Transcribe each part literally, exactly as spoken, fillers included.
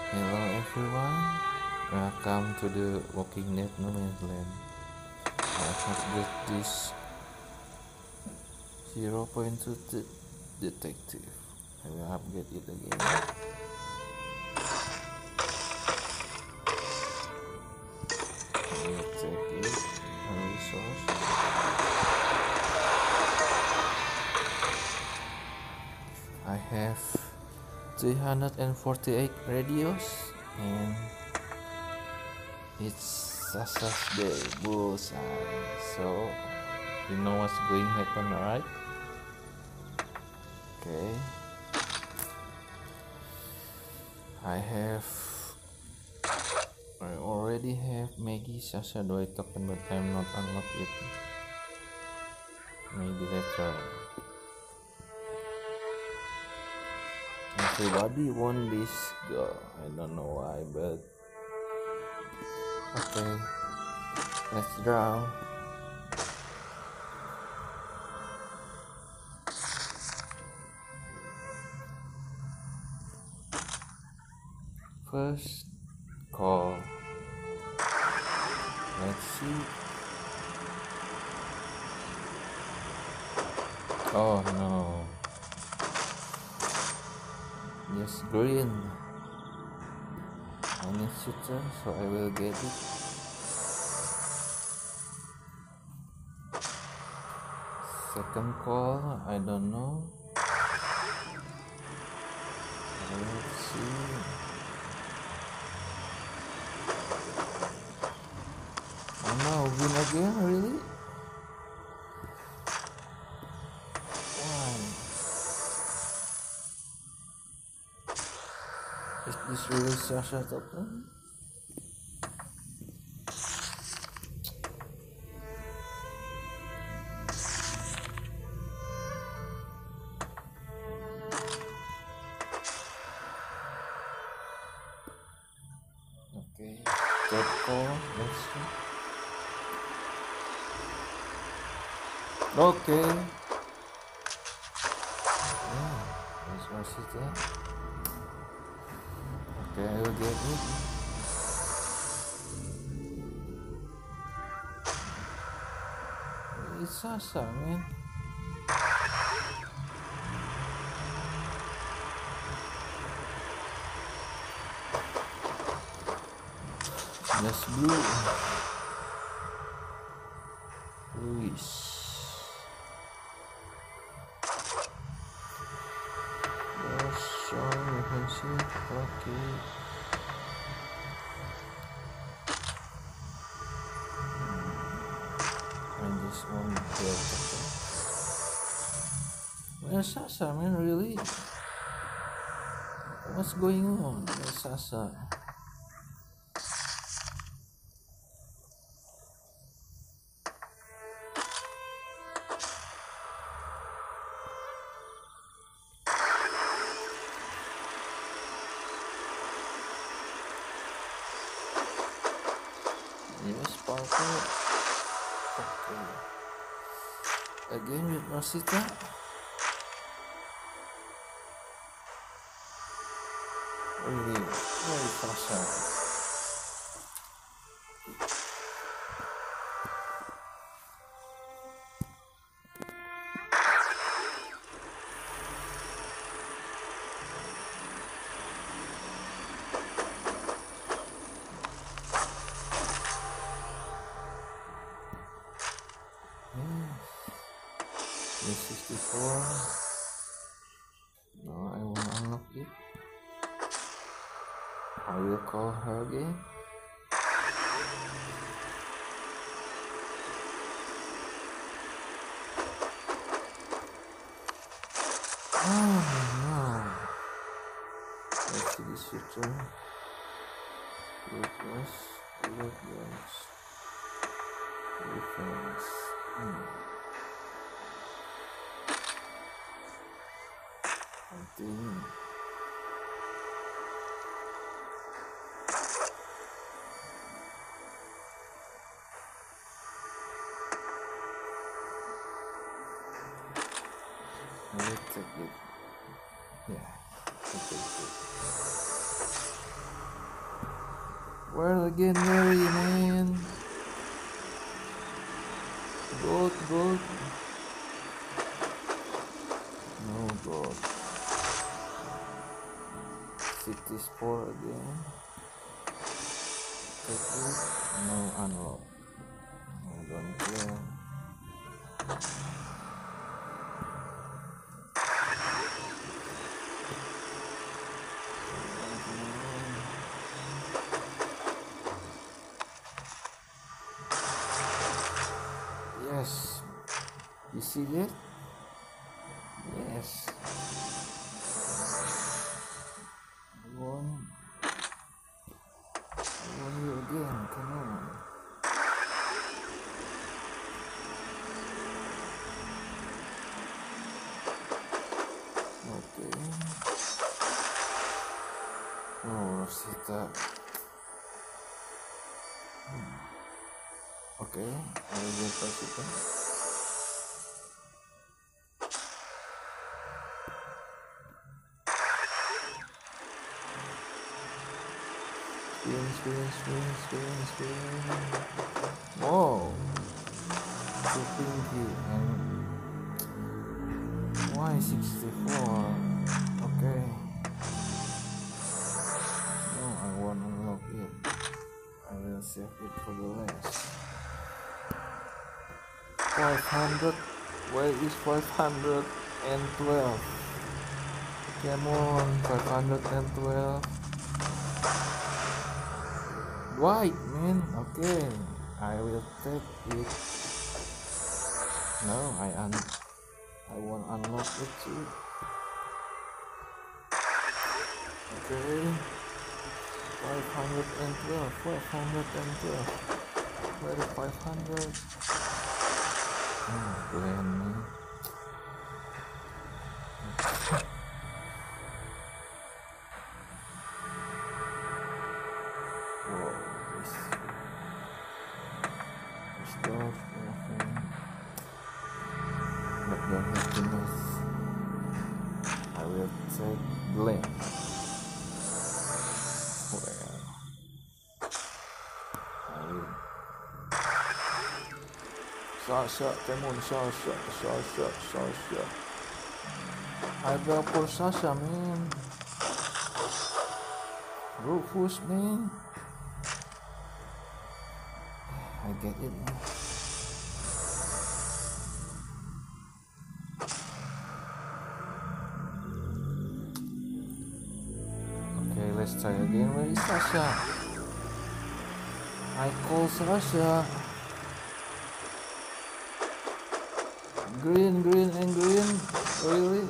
Hello everyone, welcome to the Walking Dead No Man's Land. I upgrade this zero point two de detective. I will upgrade it again. I will take it, a resource. I have three hundred forty-eight radios and it's Sasha's day, bullseye. So you know what's going to happen, right? Okay. I have I already have Maggie, Sasha, do I token but I'm not unlocked it. Maybe later. Everybody want this girl. I don't know why, but okay. Let's draw. First call. Let's see. Oh no. Yes, green. I need shooter, so I will get it. Second call, I don't know. Let's see. Oh no, win again, really? Why? Is this really Sasha token? Okay, third call, let's see. Okay. Yeah, let's watch it then. Okay, I will get it. It's Sasha, man. Just blue. Luis. Yes, sorry, you can see. Okay. And this one here. Where's Sasha, man? Really? What's going on? Where's Sasha? Yes, powerful. Okay. Again with Rosita. Really, very Sasha. sixty-four. No, I won't unlock it. I will call her again. Oh no. Let's see this future. Request, request, reference. Hmm. I think I will take it. Yeah, I take it. Where legendary, man? Gold, gold. No gold. City Sport again. Take it. No unlock. No, don't clear. Yes. You see that? Yes. I want, I want you again. Come on. Okay. Oh, Rosita. Hmm. Okay, I will get Rosita. Spin, spin, spin, spin, spin. Whoa! So pinky and why sixty-four? Okay. No, I won't unlock it. I will save it for the last. five hundred. Where is five hundred twelve? Come on, five hundred twelve. White, man. Okay, I will take it. No, I un I won't unlock it too. Okay, five hundred twelve, five hundred twelve. Where is five hundred? Oh, blame me. Whoa, this stuff, nothing. But don't have to miss. I will take blame. Well, I will. Sasha, come on, Sasha, Sasha, Sasha. I go for Sasha, man. Rufus, man. I get it, man. Okay, let's try again. Where is Sasha? I call Sasha. Green, green, and green. Really?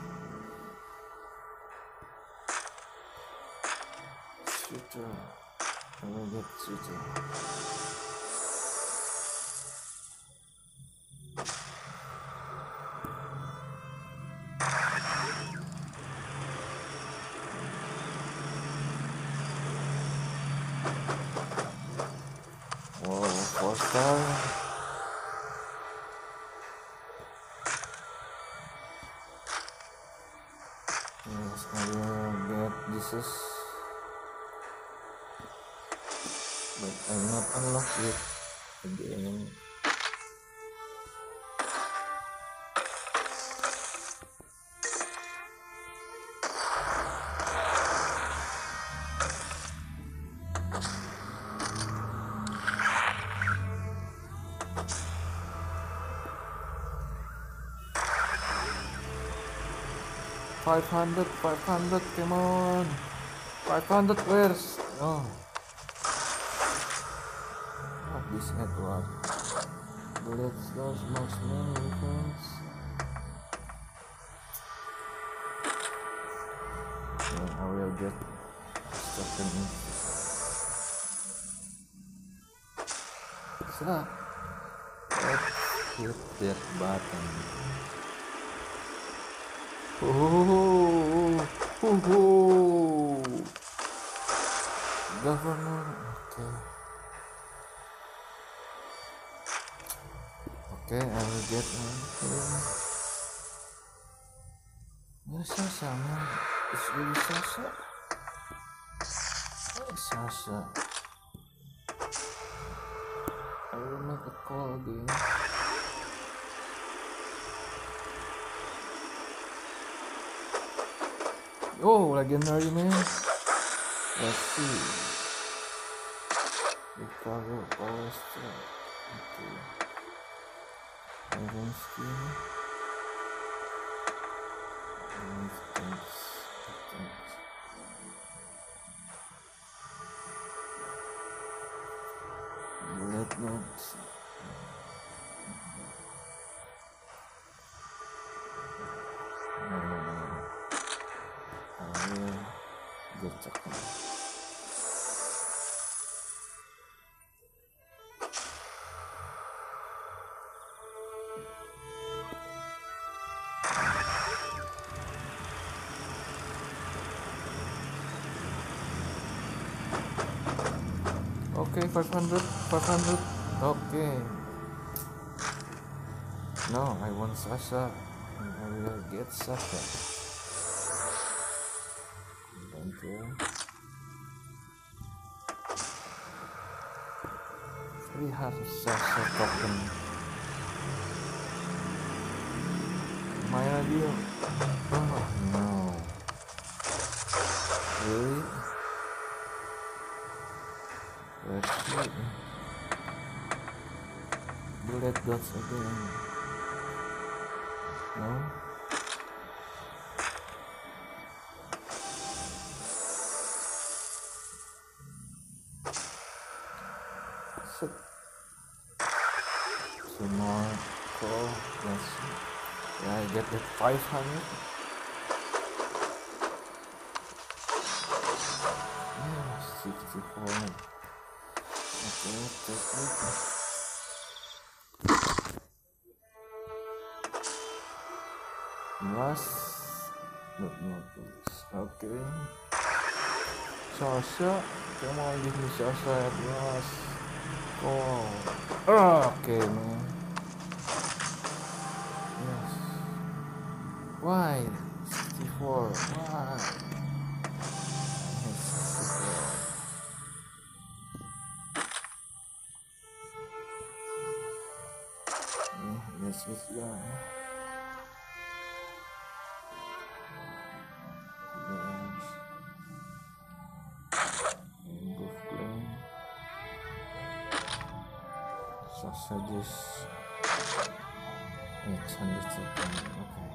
Shooter. I will get shooter. Whoa, four star. Yes, I will get this is, but I'm not unlocked it again. Five hundred, five hundred, come on. Five hundred, where's? Oh. What this network? Delete those most many reference. Then I will get stuck in it. So, let's hit that button. Oh, oh, oh. Governor, okay. Okay, I will get one here. Where's Sasha, man? It's really Sasha? Where's Sasha? I will make a call again. Oh, legendary man. Let's see. Recover power strike. Okay. Iron skin. Iron thanks. Thanks. Bullet notes. No, no, no, no. I will get check. Okay, five hundred, five hundred. Okay. No, I want Sasha. And I will get Sasha. Thank you. We have Sasha token. My radio. Oh no. Really? Let's see. Bullet dots again. No? So, some more call. Let's see. Yeah, I get it five hundred. Yeah, sixty-four. Okay, take it. Last but not least. Okay. Sasha, come on, give me Sasha at last. Oh, okay, man. Yes. Why? sixty-four. Why? sixty-four. Yeah, yes, this guy. Sasha just eight hundred seconds. Okay.